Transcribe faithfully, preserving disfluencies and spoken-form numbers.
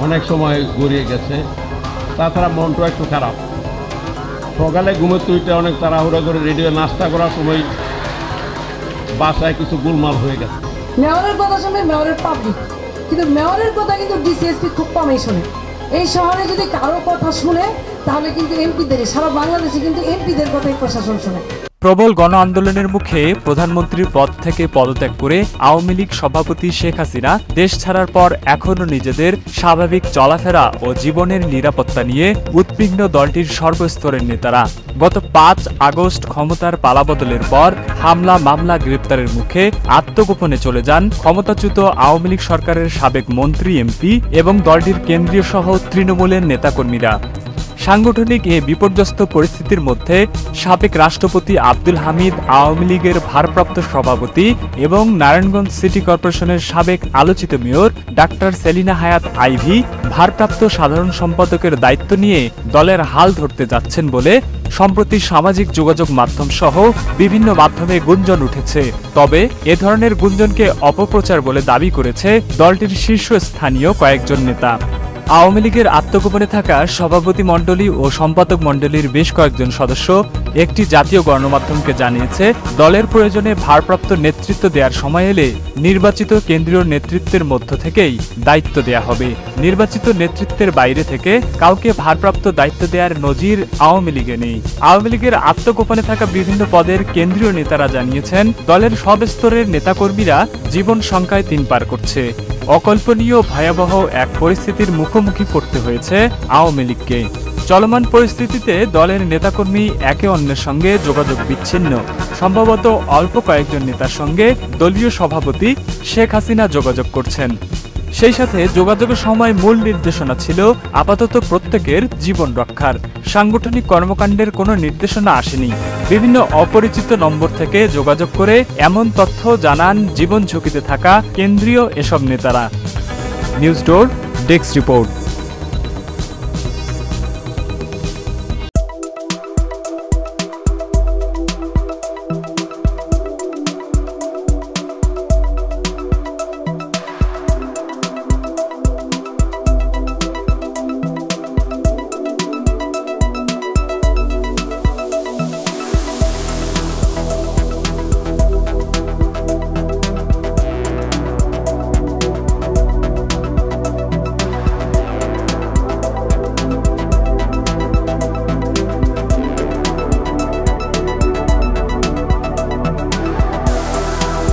অনেক সময় গড়িয়ে গেছে। তাছাড়া মনটা একটু খারাপ। সকালে ঘুমের তুইটা অনেক তাড়াহুড়া করে রেডিও নাস্তা করার সময় বাসায় কিছু গোলমাল হয়ে গেছে। মেয়রের কথা শুনে মেয়রের পাবলিক, কিন্তু মেয়রের কথা কিন্তু ডিসিএসপি খুব কমই শোনে। এই শহরে যদি কারো কথা শুনে তাহলে কিন্তু এমপিদের, সারা বাংলাদেশে কিন্তু এমপিদের কথাই প্রশাসন শোনে। প্রবল গণ আন্দোলনের মুখে প্রধানমন্ত্রীর পদ থেকে পদত্যাগ করে আওয়ামী লীগ সভাপতি শেখ হাসিনা দেশ ছাড়ার পর এখনও নিজেদের স্বাভাবিক চলাফেরা ও জীবনের নিরাপত্তা নিয়ে উদ্বিগ্ন দলটির সর্বস্তরের নেতারা। গত পাঁচ আগস্ট ক্ষমতার পালাবদলের পর হামলা, মামলা, গ্রেপ্তারের মুখে আত্মগোপনে চলে যান ক্ষমতাচ্যুত আওয়ামী লীগ সরকারের সাবেক মন্ত্রী, এমপি এবং দলটির কেন্দ্রীয় সহ তৃণমূলের নেতাকর্মীরা। সাংগঠনিক এ বিপর্যস্ত পরিস্থিতির মধ্যে সাবেক রাষ্ট্রপতি আব্দুল হামিদ, আওয়ামী লীগের ভারপ্রাপ্ত সভাপতি এবং নারায়ণগঞ্জ সিটি কর্পোরেশনের সাবেক আলোচিত মেয়র ডাক্তার সেলিনা হায়াৎ আইভী ভারপ্রাপ্ত সাধারণ সম্পাদকের দায়িত্ব নিয়ে দলের হাল ধরতে যাচ্ছেন বলে সম্প্রতি সামাজিক যোগাযোগ মাধ্যম সহ বিভিন্ন মাধ্যমে গুঞ্জন উঠেছে। তবে এ ধরনের গুঞ্জনকে অপপ্রচার বলে দাবি করেছে দলটির শীর্ষস্থানীয় কয়েকজন নেতা। আওয়ামী লীগের আত্মগোপনে থাকা সভাপতি মণ্ডলী ও সম্পাদক মণ্ডলীর বেশ কয়েকজন সদস্য একটি জাতীয় গণমাধ্যমকে জানিয়েছে, দলের প্রয়োজনে ভারপ্রাপ্ত নেতৃত্ব দেওয়ার সময় এলে নির্বাচিত কেন্দ্রীয় নেতৃত্বের মধ্য থেকেই দায়িত্ব দেয়া হবে। নির্বাচিত নেতৃত্বের বাইরে থেকে কাউকে ভারপ্রাপ্ত দায়িত্ব দেওয়ার নজির আওয়ামী লীগে নেই। আওয়ামী লীগের আত্মগোপনে থাকা বিভিন্ন পদের কেন্দ্রীয় নেতারা জানিয়েছেন, দলের সব স্তরের নেতাকর্মীরা জীবন সংখ্যায় তিন পার করছে। অকল্পনীয় ভয়াবহ এক পরিস্থিতির মুখোমুখি করতে হয়েছে আওয়ামী লীগকে। চলমান পরিস্থিতিতে দলের নেতাকর্মী একে অন্যের সঙ্গে যোগাযোগ বিচ্ছিন্ন। সম্ভবত অল্প কয়েকজন নেতার সঙ্গে দলীয় সভাপতি শেখ হাসিনা যোগাযোগ করছেন। সেই সাথে যোগাযোগের সময় মূল নির্দেশনা ছিল আপাতত প্রত্যেকের জীবন রক্ষার। সাংগঠনিক কর্মকাণ্ডের কোনো নির্দেশনা আসেনি। বিভিন্ন অপরিচিত নম্বর থেকে যোগাযোগ করে এমন তথ্য জানান জীবন ঝুঁকিতে থাকা কেন্দ্রীয় এসব নেতারা। News door desk report.